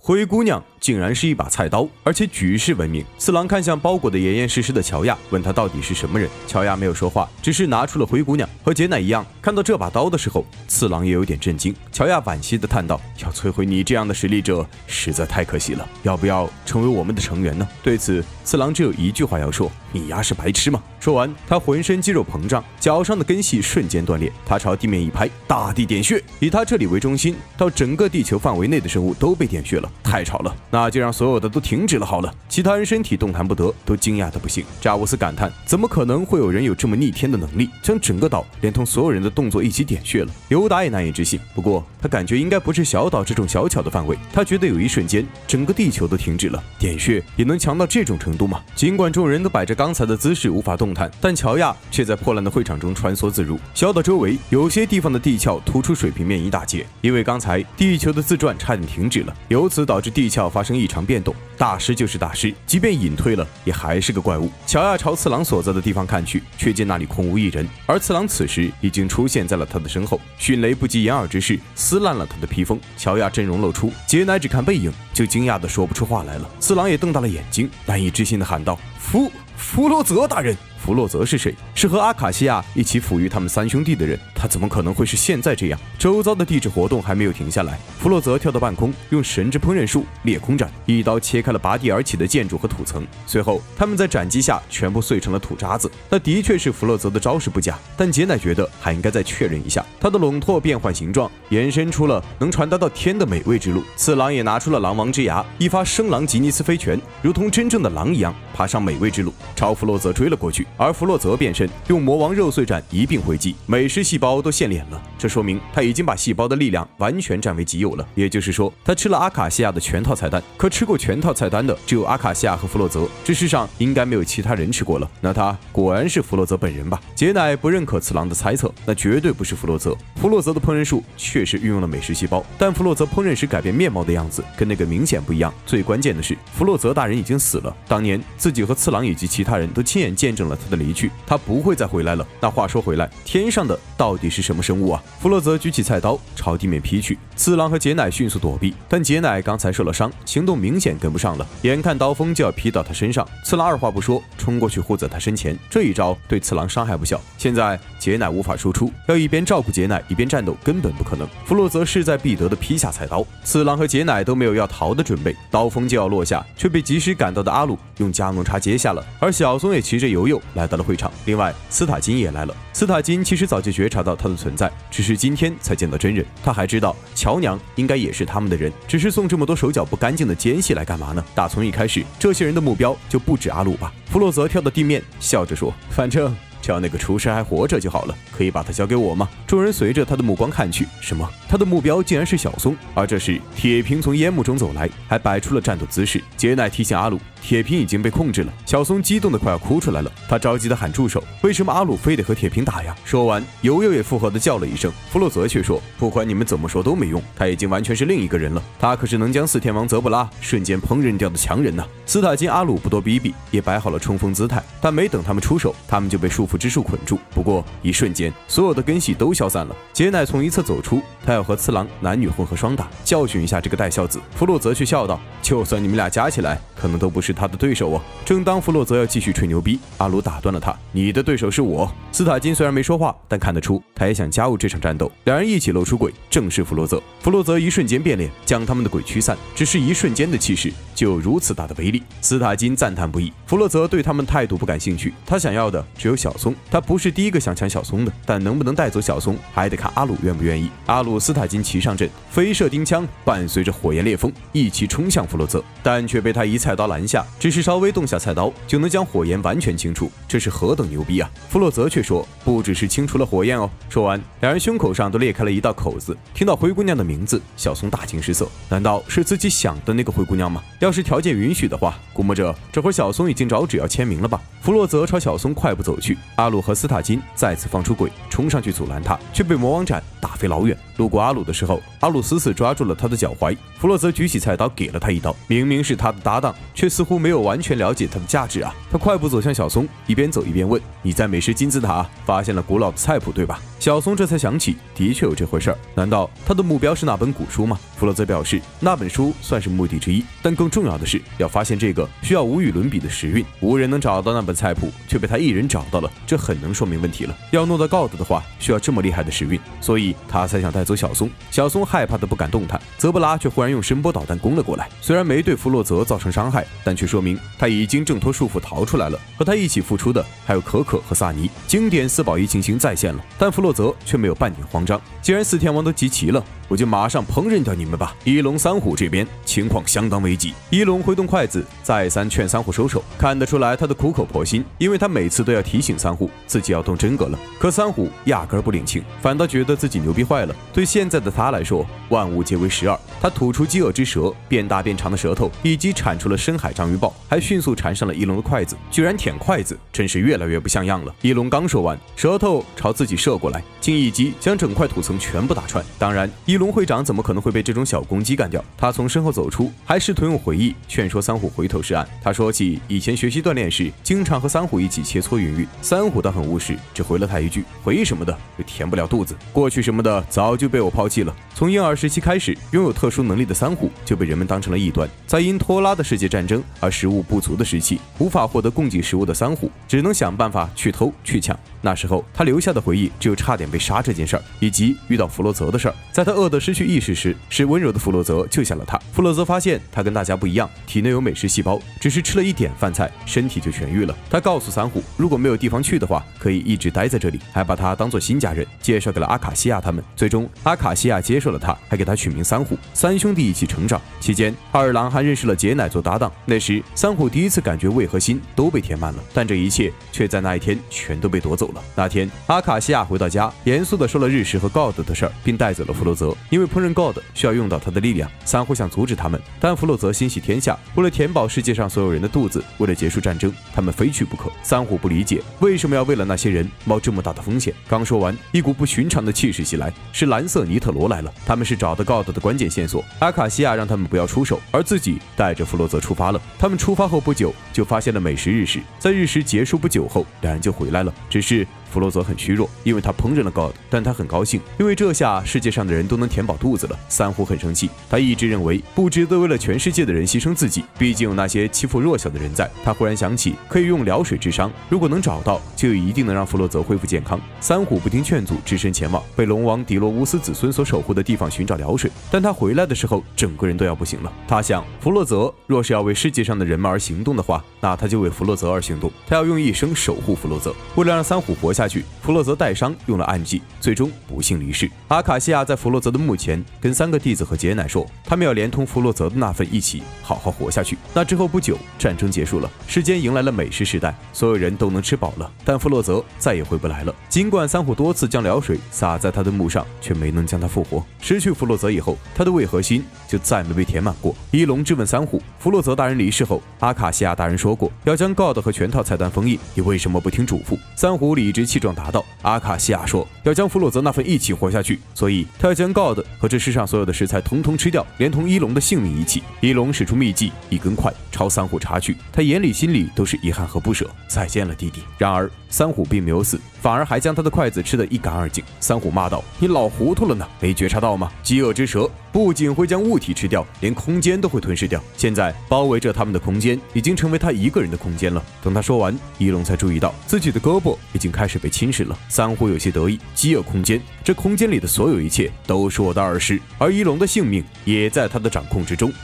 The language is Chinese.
灰姑娘竟然是一把菜刀，而且举世闻名。次郎看向包裹得严严实实的乔亚，问他到底是什么人。乔亚没有说话，只是拿出了灰姑娘。和杰乃一样，看到这把刀的时候，次郎也有点震惊。乔亚惋惜地叹道：“要摧毁你这样的实力者，实在太可惜了。要不要成为我们的成员呢？”对此，次郎只有一句话要说：“你丫是白痴吗？”说完，他浑身肌肉膨胀，脚上的根系瞬间断裂。他朝地面一拍，大地点穴，以他这里为中心，到整个地球范围内的生物都被点穴了。太吵了，那就让所有的都停止了好了。其他人身体动弹不得，都惊讶的不行。扎乌斯感叹：怎么可能会有人有这么逆天的能力，将整个岛连同所有人的动作一起点穴了？尤达也难以置信。不过他感觉应该不是小岛这种小巧的范围，他觉得有一瞬间整个地球都停止了。点穴也能强到这种程度吗？尽管众人都摆着刚才的姿势无法动弹，但乔亚却在破烂的会场中穿梭自如。小岛周围有些地方的地壳突出水平面一大截，因为刚才地球的自转差点停止了，由此导致地壳发生异常变动。大师就是大师，即便隐退了，也还是个怪物。乔亚朝次郎所在的地方看去，却见那里空无一人，而次郎此时已经出现在了他的身后，迅雷不及掩耳之势撕烂了他的披风。乔亚真容露出，杰乃只看背影就惊讶的说不出话来了。次郎也瞪大了眼睛，难以置信的喊道：“弗洛泽大人！”弗洛泽是谁？是和阿卡西亚一起抚育他们三兄弟的人，他怎么可能会是现在这样？周遭的地质活动还没有停下来，弗洛泽跳到半空，用神之烹饪术裂空斩，一刀切开了拔地而起的建筑和土层。随后，他们在斩击下全部碎成了土渣子。那的确是弗洛泽的招式不假，但杰乃觉得还应该再确认一下。他的笼拓变换形状，延伸出了能传达到天的美味之路。次郎也拿出了狼王之牙，一发生狼吉尼斯飞拳，如同真正的狼一样爬上美味之路，朝弗洛泽追了过去。而弗洛泽变身，用魔王肉碎斩一并回击，美食细胞都现脸了。这说明他已经把细胞的力量完全占为己有了。也就是说，他吃了阿卡西亚的全套菜单。可吃过全套菜单的只有阿卡西亚和弗洛泽，这世上应该没有其他人吃过了。那他果然是弗洛泽本人吧？杰乃不认可次郎的猜测，那绝对不是弗洛泽。弗洛泽的烹饪术确实运用了美食细胞，但弗洛泽烹饪时改变面貌的样子跟那个明显不一样。最关键的是，弗洛泽大人已经死了，当年自己和次郎以及其他人都亲眼见证了他的离去，他不会再回来了。那话说回来，天上的到底是什么生物啊？弗洛泽举起菜刀朝地面劈去，次郎和杰乃迅速躲避，但杰乃刚才受了伤，行动明显跟不上了。眼看刀锋就要劈到他身上，次郎二话不说冲过去护在他身前，这一招对次郎伤害不小。现在杰乃无法输出，要一边照顾杰乃一边战斗根本不可能。弗洛泽势在必得的劈下菜刀，次郎和杰乃都没有要逃的准备，刀锋就要落下，却被及时赶到的阿鲁用加农叉接下了。而小松也骑着游游来到了会场。另外，斯塔金也来了。斯塔金其实早就觉察到他的存在，只是今天才见到真人。他还知道乔娘应该也是他们的人，只是送这么多手脚不干净的奸细来干嘛呢？打从一开始，这些人的目标就不止阿鲁吧？弗洛泽跳到地面，笑着说：“反正只要那个厨师还活着就好了，可以把他交给我吗？”众人随着他的目光看去，什么？他的目标竟然是小松。而这时，铁平从烟幕中走来，还摆出了战斗姿势。杰乃提醒阿鲁，铁平已经被控制了。小松激动的快要哭出来了，他着急的喊住手，为什么阿鲁非得和铁平打呀？说完，游游也附和的叫了一声。弗洛泽却说，不管你们怎么说都没用，他已经完全是另一个人了，他可是能将四天王泽布拉瞬间烹饪掉的强人呐。斯塔金阿鲁不多逼逼，也摆好了冲锋姿态，但没等他们出手，他们就被束缚之术捆住。不过一瞬间，所有的根系都消散了。杰乃从一侧走出，他要和次郎男女混合双打，教训一下这个带孝子。弗洛泽却笑道，就算你们俩加起来，可能都不是他的对手哦。正当弗洛泽要继续吹牛逼，阿鲁打断了他，你的对手是我。斯塔金虽然没说话，但看得出他也想加入这场战斗。两人一起露出鬼，正是弗洛泽。弗洛泽一瞬间变脸，将他们的鬼驱散，只是一瞬间的气势就有如此大的威力。斯塔金赞叹不已。弗洛泽对他们态度不感兴趣，他想要的只有小松。他不是第一个想抢小松的，但能不能带走小松，还得看阿鲁愿不愿意。阿鲁斯塔金骑上阵，飞射钉枪，伴随着火焰烈风，一起冲向弗洛泽，但却被他一菜刀拦下。只是稍微动下菜刀，就能将火焰完全清除，这是何等牛逼啊！弗洛泽却说，不只是清除了火焰哦。说完，两人胸口上都裂开了一道口子。听到灰姑娘的名字，小松大惊失色，难道是自己想的那个灰姑娘吗？要是条件允许的话，估摸着这会儿小松已经找纸要签名了吧。弗洛泽朝小松快步走去， 阿鲁和斯塔金再次放出鬼，冲上去阻拦他，却被魔王斩打飞老远。路过阿鲁的时候，阿鲁死死抓住了他的脚踝，弗洛泽举起菜刀给了他一刀。明明是他的搭档，却似乎没有完全了解他的价值啊！他快步走向小松，一边走一边问：“你在美食金字塔发现了古老的菜谱，对吧？”小松这才想起，的确有这回事儿。难道他的目标是那本古书吗？弗洛泽表示，那本书算是目的之一，但更重要的是要发现这个需要无与伦比的时运。无人能找到那本菜谱，却被他一人找到了，这很能说明问题了。要弄到God的话，需要这么厉害的时运，所以他才想带走小松。小松害怕的不敢动弹，泽布拉却忽然用声波导弹攻了过来。虽然没对弗洛泽造成伤害，但却说明他已经挣脱束缚逃出来了。和他一起付出的还有可可和萨尼。经典4保1情形再现了，但弗洛泽却没有半点慌张。既然4天王都集齐了，我就马上烹饪掉你们吧。一龙三虎这边情况相当危急，一龙挥动筷子，再三劝三虎收手。看得出来他的苦口婆心，因为他每次都要提醒三虎自己要动真格了。可三虎压根不领情，反倒觉得自己牛逼坏了。对现在的他来说，万物皆为12。他吐出饥饿之舌，变大变长的舌头，以及产出了深海章鱼抱，还迅速缠上了一龙的筷子，居然舔筷子，真是越来越不像样了。一龙刚说完，舌头朝自己射过来，竟一击将整块土层全部打穿。当然，一龙会长怎么可能会被这种小攻击干掉？他从身后走出，还试图用回忆劝说三虎回头是岸。他说起以前学习锻炼时，经常和三虎一起切磋云云。三虎倒很务实，只回了他一句：“回什么的，又填不了肚子。过去什么的，早就被我抛弃了。”从婴儿时期开始，拥有特殊能力的三虎就被人们当成了异端。在因拖拉的世界战争而食物不足的时期，无法获得供给食物的三虎只能想办法去偷去抢。那时候他留下的回忆只有差点被杀这件事儿，以及遇到弗洛泽的事儿。在他饿得失去意识时，是温柔的弗洛泽救下了他。弗洛泽发现他跟大家不一样，体内有美食细胞，只是吃了一点饭菜，身体就痊愈了。他告诉三虎，如果没有地方去的话，可以一直待在这里，还把他当做新家人，介绍给了阿卡西亚他们。最终，阿卡西亚接受了他，还给他取名三虎。三兄弟一起成长，期间二郎还认识了杰乃做搭档。那时，三虎第一次感觉胃和心都被填满了，但这一切却在那一天全都被夺走了。那天，阿卡西亚回到家，严肃地说了日食和 God 的事儿，并带走了弗洛泽。因为烹饪 God 需要用到他的力量，三虎想阻止他们，但弗洛泽心系天下，为了填饱世界上所有人的肚子，为了结束战争，他们非去不可。三虎不理解为什么要为了那些人冒这么大的风险。刚说完，一股不寻常的气势袭来，是蓝色尼特罗来了。他们是找到 God 的关键线索。阿卡西亚让他们不要出手，而自己带着弗洛泽出发了。他们出发后不久，就发现了美食日食。在日食结束不久后，两人就回来了。只是弗洛泽很虚弱，因为他烹饪了 God， 但他很高兴，因为这下世界上的人都能填饱肚子了。三虎很生气，他一直认为不值得为了全世界的人牺牲自己，毕竟有那些欺负弱小的人在。他忽然想起可以用疗水治伤，如果能找到，就一定能让弗洛泽恢复健康。三虎不听劝阻，只身前往被龙王迪罗乌斯子孙所守护的地方寻找疗水。但他回来的时候，整个人都要不行了。他想，弗洛泽若是要为世界上的人们而行动的话，那他就为弗洛泽而行动。他要用一生守护弗洛泽。为了让三虎活下去，弗洛泽带伤用了暗计，最终不幸离世。阿卡西亚在弗洛泽的墓前跟3个弟子和杰乃说，他们要连同弗洛泽的那份一起好好活下去。那之后不久，战争结束了，世间迎来了美食时代，所有人都能吃饱了，但弗洛泽再也回不来了。尽管三虎多次将疗水洒在他的墓上，却没能将他复活。失去弗洛泽以后，他的胃和心就再没被填满过。一龙质问三虎，弗洛泽大人离世后，阿卡西亚大人说过要将 God 和全套菜单封印，你为什么不听嘱咐？三虎理直气壮答道，阿卡西亚说要将弗洛泽那份一起活下去，所以他要将 God 和这世上所有的食材统统吃掉，连同一龙的性命一起。一龙使出秘技，一根筷朝三虎插去，他眼里心里都是遗憾和不舍。再见了，弟弟。然而三虎并没有死，反而还将他的筷子吃得一干二净。三虎骂道，你老糊涂了呢，没觉察到吗？饥饿之蛇不仅会将物体吃掉，连空间都会吞噬掉。现在包围着他们的空间已经成为他一个人的空间了。等他说完，一龙才注意到自己的胳膊已经开始被侵蚀了。三虎有些得意，饥饿空间，这空间里的所有一切都是我的儿时，而一龙的性命也在他的掌控之中。